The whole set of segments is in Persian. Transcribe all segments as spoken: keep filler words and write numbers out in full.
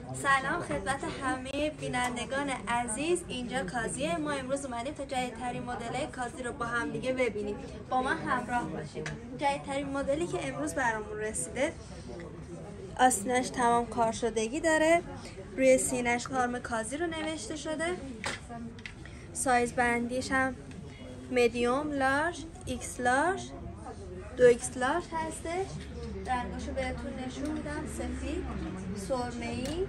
سلام خدمت همه بینندگان عزیز. اینجا کازیه. ما امروز اومدیم تا جدیدترین مدل کازی رو با هم دیگه ببینیم. با ما همراه باشیم. جدیدترین مدلی که امروز برامون رسیده، آستینش تمام کار شدگی داره، روی سینش نرم کازی رو نوشته شده. سایز بندیش هم مدیوم، لارج، ایکس لارج، دو ایکس لارج هستش. رنگاشو بهتون نشون میدم: سفید، سرمه‌ای،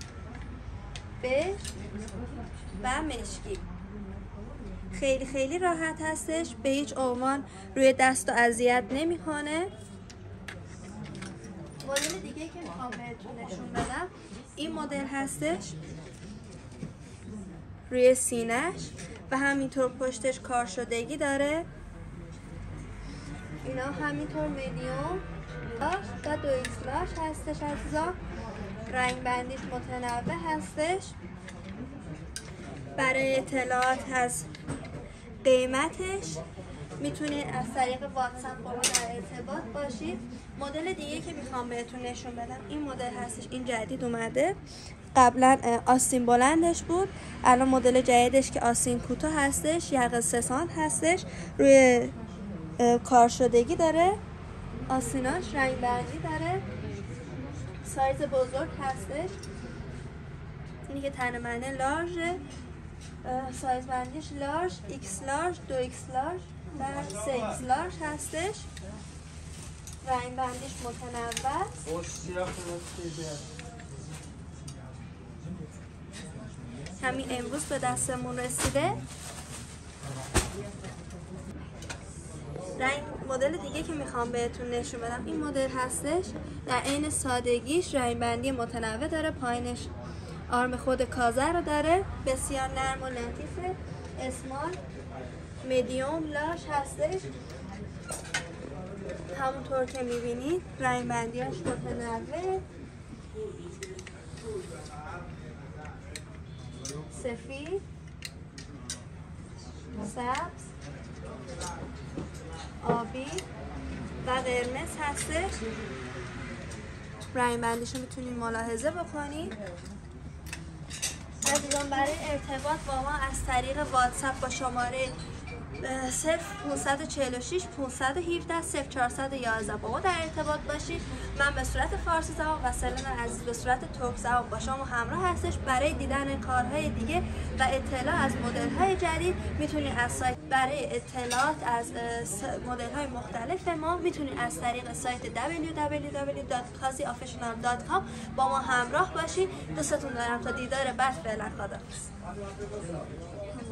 بژ و مشکی. خیلی خیلی راحت هستش، به هیچ عنوان روی دست و اذیت نمیکنه. مدل دیگه که میخوام بهتون نشون بدم این مدل هستش. روی سینه‌اش و همینطور پشتش کار شدگی داره. اینا همینطور مدیوم، لارج و دو ایکس لارج هستش عزیزا. رنگ بندیش متنوع هستش. برای اطلاعات از قیمتش میتونید از طریق واتساپ با ما در ارتباط باشید. مدل دیگه که میخوام بهتون نشون بدم این مدل هستش. این جدید اومده، قبلا آستین بلندش بود، الان مدل جدیدش که آستین کوتاه هستش، یقه سه سانت هستش، روی کار شدگی داره. آستیناش رنگ بندی داره، سایز بزرگ هستش. اینی که تن منه لارژه، سایز بندیش لارج، ایکس لارج، دو ایکس لارج و سه ایکس لارج هستش. رنگ بندیش متنوع. همین امروز به دستمون رسیده. رنگ مدل دیگه که میخوام بهتون نشون بدم این مدل هستش. در عین سادگیش رنگ بندی متنوع داره. پایینش آرم خود کازه رو داره، بسیار نرم و لطیفه. اسمال، مدیوم، لارج هستش. همونطور که میبینید رنگ بندیاش متنوع. سفید، سبز، آبی و قرمز هستش. رنگ بندیشو میتونید ملاحظه بکنید. عزیزان برای ارتباط با ما از طریق واتساپ با شماره صفر پانصد و چهل و شش پانصد و هفده صفر چهارصد و یازده با ما در ارتباط باشید. من به صورت فارسی زبان و سلام عزیز به صورت ترک زبان با شما همراه هستش. برای دیدن کارهای دیگه و اطلاع از مدل‌های جدید میتونید از سایت برای اطلاعات از مدل‌های مختلف ما میتونید از طریق سایت دبلیو دبلیو دبلیو دات کازی آفیشنال دات کام با ما همراه باشید. دوستتون دارم. تا دیدار بعد، فعلا خداحافظ.